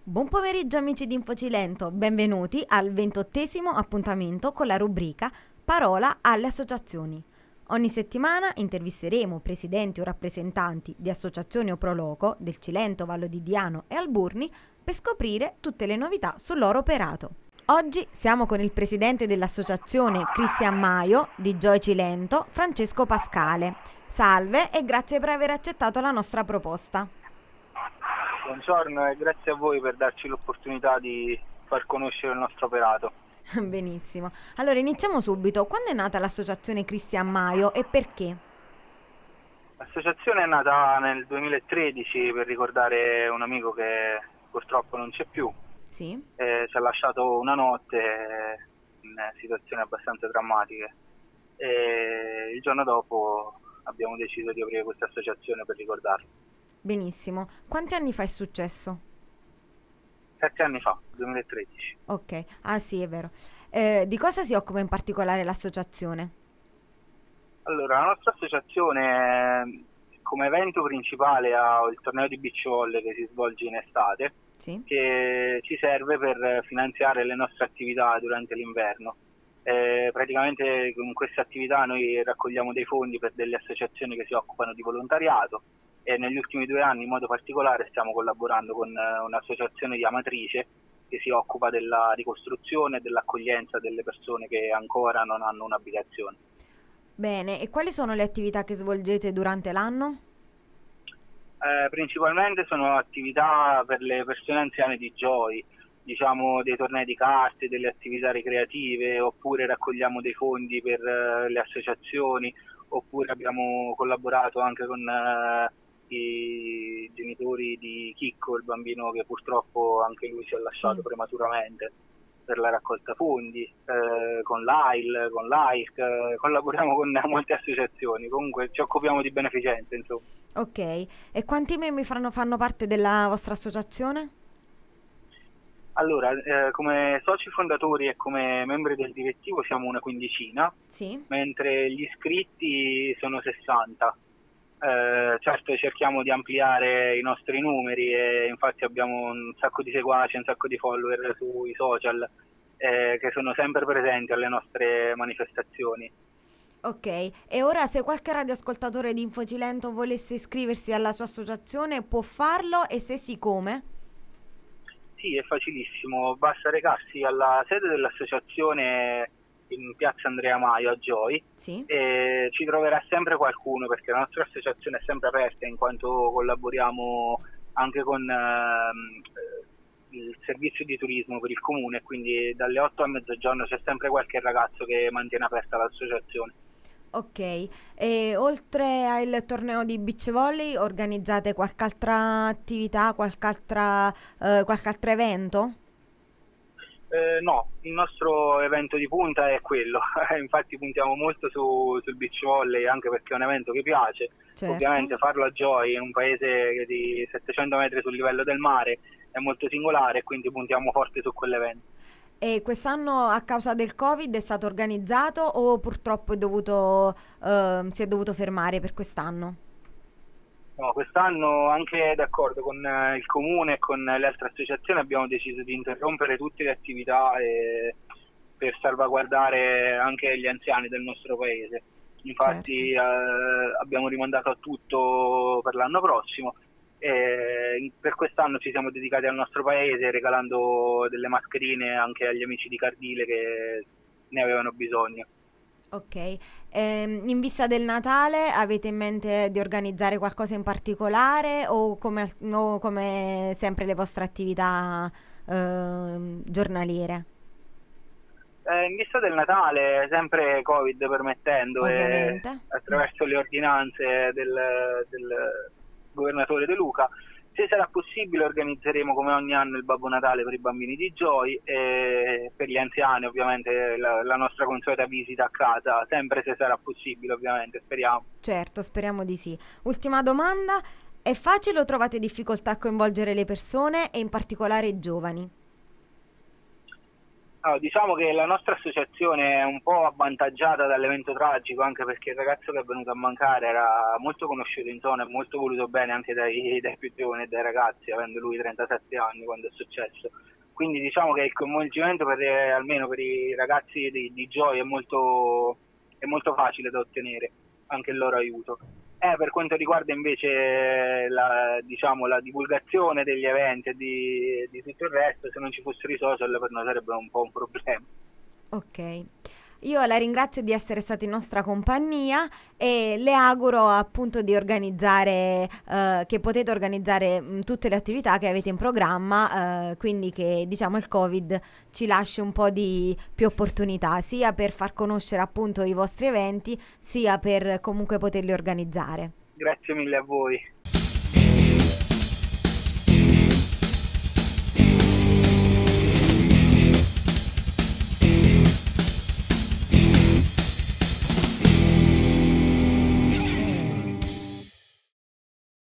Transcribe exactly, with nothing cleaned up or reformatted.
Buon pomeriggio amici di InfoCilento, benvenuti al ventottesimo appuntamento con la rubrica Parola alle associazioni. Ogni settimana intervisteremo presidenti o rappresentanti di associazioni o proloco del Cilento, Vallo di Diano e Alburni per scoprire tutte le novità sul loro operato. Oggi siamo con il presidente dell'associazione Cristian Maio di Joy Cilento, Francesco Pascale. Salve e grazie per aver accettato la nostra proposta. Buongiorno e grazie a voi per darci l'opportunità di far conoscere il nostro operato. Benissimo. Allora iniziamo subito. Quando è nata l'associazione Cristian Maio e perché? L'associazione è nata nel duemilatredici per ricordare un amico che purtroppo non c'è più. Sì. Eh, ci ha lasciato una notte in situazioni abbastanza drammatiche e il giorno dopo abbiamo deciso di aprire questa associazione per ricordarlo. Benissimo. Quanti anni fa è successo? Sette anni fa, duemilatredici. Ok, ah sì, è vero. Eh, di cosa si occupa in particolare l'associazione? Allora, la nostra associazione come evento principale ha il torneo di beach volley che si svolge in estate, Sì. che ci serve per finanziare le nostre attività durante l'inverno. Eh, praticamente con queste attività noi raccogliamo dei fondi per delle associazioni che si occupano di volontariato e negli ultimi due anni in modo particolare stiamo collaborando con un'associazione di Amatrice che si occupa della ricostruzione e dell'accoglienza delle persone che ancora non hanno un'abitazione. Bene, e quali sono le attività che svolgete durante l'anno? Eh, principalmente sono attività per le persone anziane di Joy, diciamo dei tornei di carte, delle attività ricreative, oppure raccogliamo dei fondi per uh, le associazioni, oppure abbiamo collaborato anche con uh, i genitori di Chicco, il bambino che purtroppo anche lui ci ha lasciato sì. prematuramente, per la raccolta fondi, eh, con l'A I L, con l'A I C, eh, collaboriamo con molte associazioni, comunque ci occupiamo di beneficenza, insomma. Ok, e quanti membri fanno, fanno parte della vostra associazione? Allora, eh, come soci fondatori e come membri del direttivo siamo una quindicina, sì. mentre gli iscritti sono sessanta. Eh, certo cerchiamo di ampliare i nostri numeri e infatti abbiamo un sacco di seguaci, un sacco di follower sui social eh, che sono sempre presenti alle nostre manifestazioni. Ok, e ora se qualche radioascoltatore di InfoCilento volesse iscriversi alla sua associazione può farlo e se sì come? Sì, è facilissimo, basta recarsi alla sede dell'associazione in piazza Andrea Maio a Joy sì. e ci troverà sempre qualcuno perché la nostra associazione è sempre aperta in quanto collaboriamo anche con ehm, il servizio di turismo per il comune, quindi dalle otto a mezzogiorno c'è sempre qualche ragazzo che mantiene aperta l'associazione. Ok, e oltre al torneo di beach volley organizzate qualche altra attività, qualche altra, eh, qualche altro evento? Eh, no, il nostro evento di punta è quello, infatti puntiamo molto su, sul beach volley anche perché è un evento che piace, certo. Ovviamente farlo a Joy in un paese di settecento metri sul livello del mare è molto singolare e quindi puntiamo forte su quell'evento. E quest'anno a causa del Covid è stato organizzato o purtroppo è dovuto, eh, si è dovuto fermare per quest'anno? No, quest'anno anche d'accordo con eh, il comune e con le altre associazioni abbiamo deciso di interrompere tutte le attività e, per salvaguardare anche gli anziani del nostro paese. Infatti certo. eh, abbiamo rimandato a tutto per l'anno prossimo e per quest'anno ci siamo dedicati al nostro paese regalando delle mascherine anche agli amici di Cardile che ne avevano bisogno. Ok, ehm, in vista del Natale avete in mente di organizzare qualcosa in particolare o come, o come sempre le vostre attività eh, giornaliere? Eh, in vista del Natale, sempre Covid permettendo Ovviamente. e attraverso le ordinanze del, del governatore De Luca, se sarà possibile organizzeremo come ogni anno il Babbo Natale per i bambini di Joy e per gli anziani ovviamente la, la nostra consueta visita a casa, sempre se sarà possibile ovviamente, speriamo. Certo, speriamo di sì. Ultima domanda, è facile o trovate difficoltà a coinvolgere le persone e in particolare i giovani? Allora, diciamo che la nostra associazione è un po' avvantaggiata dall'evento tragico, anche perché il ragazzo che è venuto a mancare era molto conosciuto in zona e molto voluto bene anche dai, dai più giovani e dai ragazzi, avendo lui trentasette anni quando è successo. Quindi diciamo che il coinvolgimento per, almeno per i ragazzi di, di Joy è molto, è molto facile da ottenere, anche il loro aiuto. Eh, per quanto riguarda invece la, diciamo, la divulgazione degli eventi e di, di tutto il resto, se non ci fossero i social per noi sarebbe un po' un problema. Ok, io la ringrazio di essere stata in nostra compagnia e le auguro appunto di organizzare, eh, che potete organizzare mh, tutte le attività che avete in programma, eh, quindi che diciamo il Covid ci lasci un po' di più opportunità, sia per far conoscere appunto i vostri eventi, sia per comunque poterli organizzare. Grazie mille a voi.